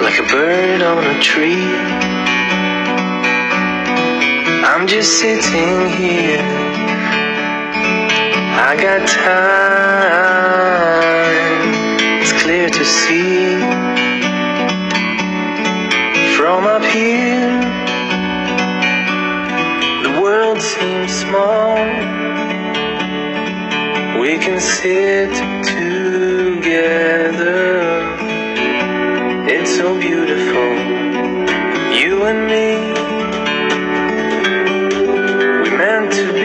like a bird on a tree. I'm just sitting here, I got time, it's clear to see. From up here, the world seems small. We can sit together, it's so beautiful, you and me. We meant to